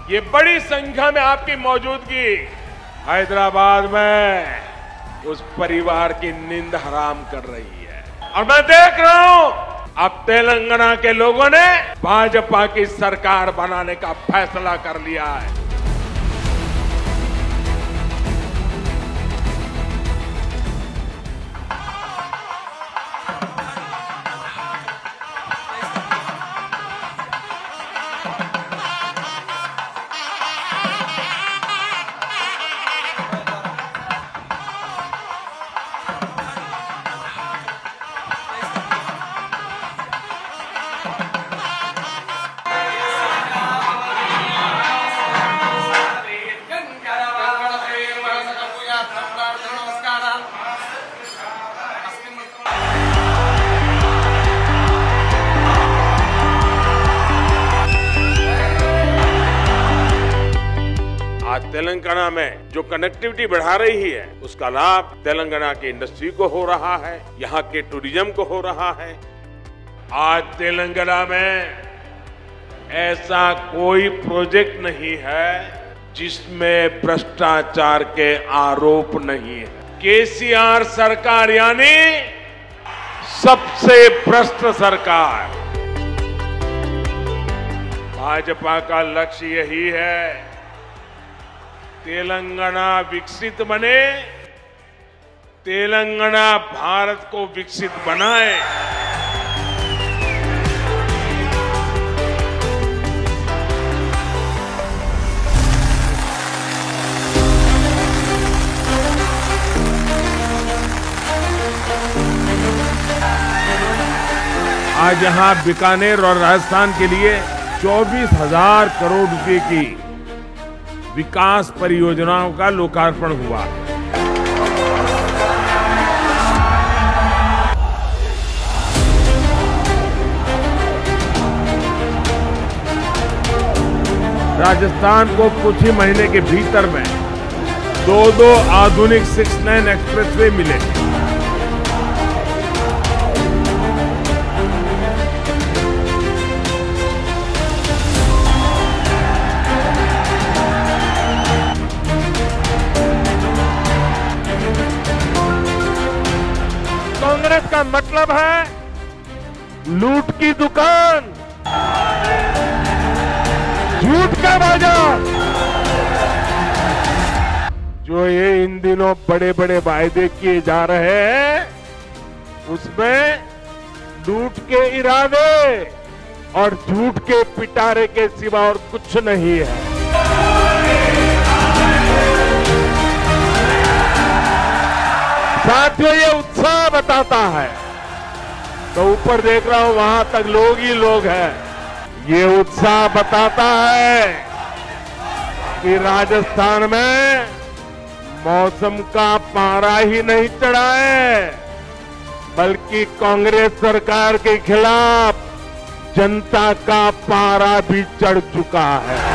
ये बड़ी संख्या में आपकी मौजूदगी हैदराबाद में उस परिवार की नींद हराम कर रही है। और मैं देख रहा हूं अब तेलंगाना के लोगों ने भाजपा की सरकार बनाने का फैसला कर लिया है। आज तेलंगाना में जो कनेक्टिविटी बढ़ा रही है उसका लाभ तेलंगाना की इंडस्ट्री को हो रहा है, यहाँ के टूरिज्म को हो रहा है। आज तेलंगाना में ऐसा कोई प्रोजेक्ट नहीं है जिसमें भ्रष्टाचार के आरोप नहीं है। केसीआर सरकार यानी सबसे भ्रष्ट सरकार। भाजपा का लक्ष्य यही है तेलंगाना विकसित बने, तेलंगाना भारत को विकसित बनाए। आज यहां बीकानेर और राजस्थान के लिए 24,000 करोड़ रुपए की विकास परियोजनाओं का लोकार्पण हुआ। राजस्थान को कुछ ही महीने के भीतर में दो आधुनिक 6 लेन एक्सप्रेसवे मिले। कांग्रेस का मतलब है लूट की दुकान, झूठ का बाजार। जो ये इन दिनों बड़े बड़े वायदे किए जा रहे हैं उसमें लूट के इरादे और झूठ के पिटारे के सिवा और कुछ नहीं है। साथियों, ये उत्साह बताता है तो ऊपर देख रहा हूं वहां तक लोग ही लोग हैं। ये उत्साह बताता है कि राजस्थान में मौसम का पारा ही नहीं चढ़ा है बल्कि कांग्रेस सरकार के खिलाफ जनता का पारा भी चढ़ चुका है।